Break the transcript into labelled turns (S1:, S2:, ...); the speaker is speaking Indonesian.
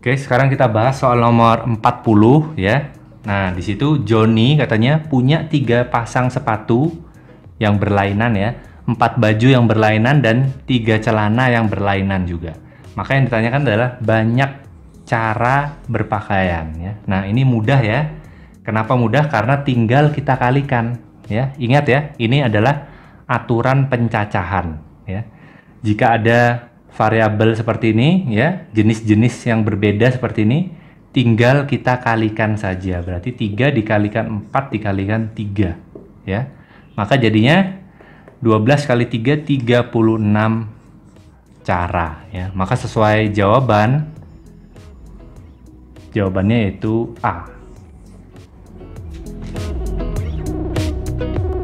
S1: Oke, sekarang kita bahas soal nomor 40 ya. Nah, di situ Joni katanya punya 3 pasang sepatu yang berlainan ya, 4 baju yang berlainan dan 3 celana yang berlainan juga. Maka yang ditanyakan adalah banyak cara berpakaian ya. Nah, ini mudah ya. Kenapa mudah? Karena tinggal kita kalikan ya. Ingat ya, ini adalah aturan pencacahan ya. Jika ada variabel seperti ini ya, jenis-jenis yang berbeda seperti ini, tinggal kita kalikan saja. Berarti 3 dikalikan 4 dikalikan 3 ya. Maka jadinya 12 kali 3 36 cara ya. Maka sesuai jawabannya yaitu A.